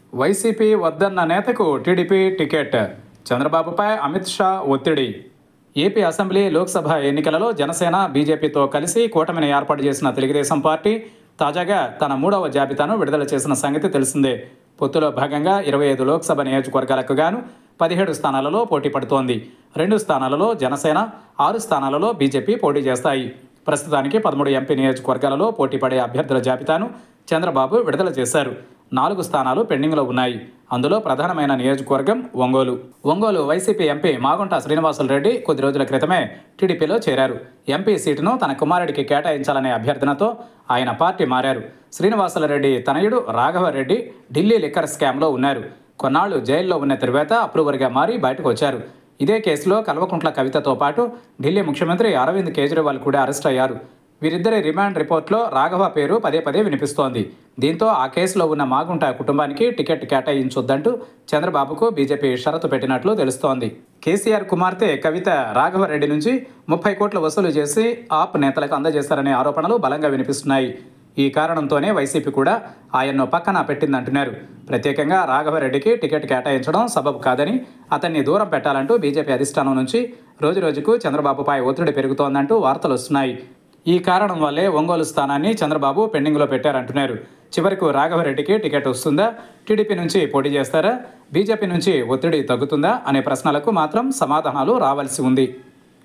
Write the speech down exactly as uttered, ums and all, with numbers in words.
YCP వద్దన్న నేతకు TDP ticket. చంద్రబాబుపై అమిత్ షా ఒత్తిడి. ఏపీ అసెంబ్లీ, లోక్సభ ఎన్నికలలో జనసేన, బీజేపీతో కలిసి కూటమిని ఏర్పాటు చేసిన తెలుగుదేశం పార్టీ తాజాగా తన మూడవ జాబితాను విడుదల చేసిన సంగతి తెలిసిందే. పొత్తులో భాగంగా ఇరవై ఐదు లోక్సభ నియోజకవర్గాలకు గాను పదిహేడు స్థానాలలో పోటీ పడుతోంది. రెండు స్థానాలలో జనసేన, ఆరు స్థానాలలో బీజేపీ పోటీ చేస్తాయి. ప్రస్తుతానికి పదమూడు ఎంపీ నియోజకవర్గాలలో పోటీ పడే అభ్యర్థుల జాబితాను చంద్రబాబు విడుదల చేశారు. నాలుగు స్థానాలు పెండింగ్లో ఉన్నాయి. అందులో ప్రధానమైన నియోజకవర్గం ఒంగోలు. ఒంగోలు వైసీపీ ఎంపీ మాగుంట శ్రీనివాసులరెడ్డి కొద్ది రోజుల క్రితమే టీడీపీలో చేరారు. ఎంపీ సీటును తన కుమారుడికి కేటాయించాలనే అభ్యర్థనతో ఆయన పార్టీ మారారు. శ్రీనివాసులరెడ్డి తనయుడు రాఘవరెడ్డి ఢిల్లీ లిక్కర్ స్కామ్లో ఉన్నారు. కొన్నాళ్లు జైల్లో ఉన్న తరువాత అప్రూవర్గా మారి బయటకు వచ్చారు. ఇదే కేసులో కల్వకుంట్ల కవితతో పాటు ఢిల్లీ ముఖ్యమంత్రి అరవింద్ కేజ్రీవాల్ కూడా అరెస్ట్ అయ్యారు. వీరిద్దరి రిమాండ్ రిపోర్ట్లో రాఘవ పేరు పదే పదే వినిపిస్తోంది. దీంతో ఆ కేసులో ఉన్న మాగుంట కుటుంబానికి టికెట్ కేటాయించొద్దంటూ చంద్రబాబుకు బీజేపీ షరతు పెట్టినట్లు తెలుస్తోంది. కేసీఆర్ కుమార్తె కవిత రాఘవరెడ్డి నుంచి ముప్పై కోట్లు వసూలు చేసి ఆప్ నేతలకు అందజేశారనే ఆరోపణలు బలంగా వినిపిస్తున్నాయి. ఈ కారణంతోనే వైసీపీ కూడా ఆయన్ను పక్కన పెట్టిందంటున్నారు. ప్రత్యేకంగా రాఘవరెడ్డికి టికెట్ కేటాయించడం సబబు కాదని, అతన్ని దూరం పెట్టాలంటూ బీజేపీ అధిష్టానం నుంచి రోజురోజుకు చంద్రబాబుపై ఒత్తిడి పెరుగుతోందంటూ వార్తలు వస్తున్నాయి. ఈ కారణం వల్లే ఒంగోలు స్థానాన్ని చంద్రబాబు పెండింగ్లో పెట్టారంటున్నారు. చివరకు రాఘవరెడ్డికి టికెట్ వస్తుందా, టీడీపీ నుంచి పోటీ చేస్తారా, బీజేపీ నుంచి ఒత్తిడి తగ్గుతుందా అనే ప్రశ్నలకు మాత్రం సమాధానాలు రావాల్సి ఉంది.